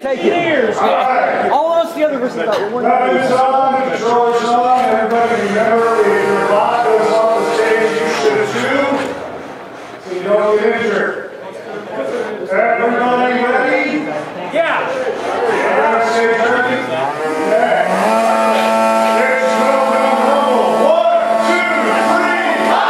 Take it. Years. All of us together versus that one. Revenue song, controller song, everybody remember if your bot goes on the stage, you should too, so you don't get injured. Everybody ready? Yeah. Everybody stay ready? Okay. Let's go down the rumble. 1, 2, 3.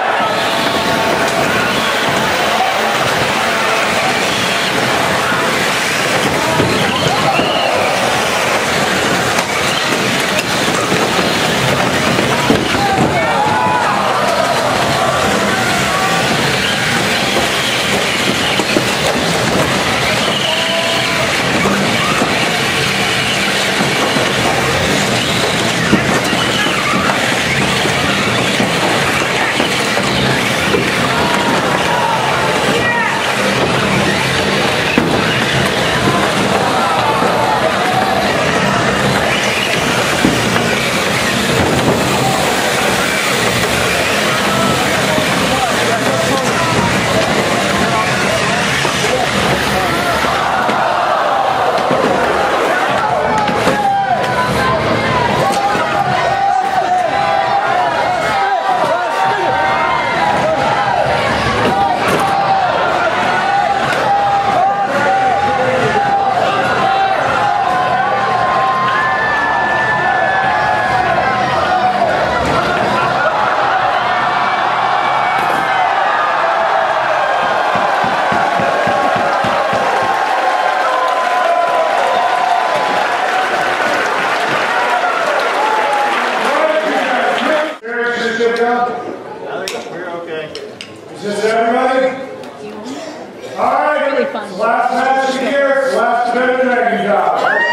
Is this everybody? Alright, really last match of the year, last bit of dragon job. Let's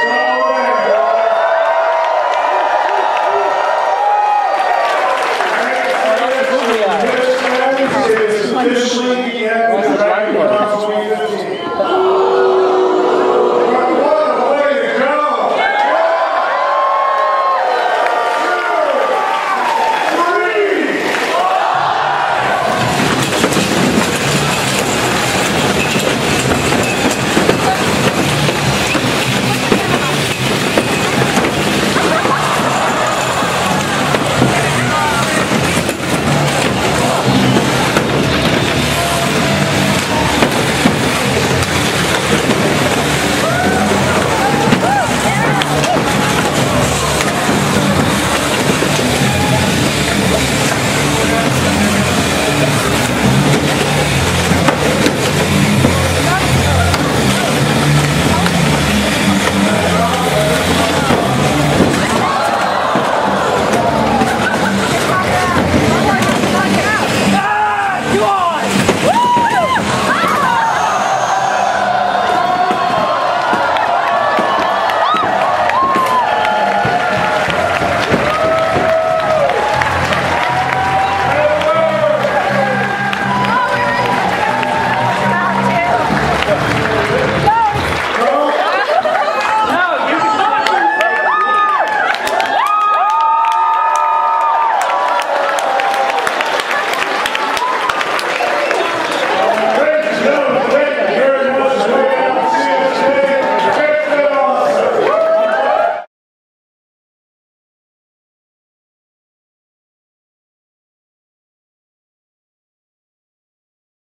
go away. This match is officially the end.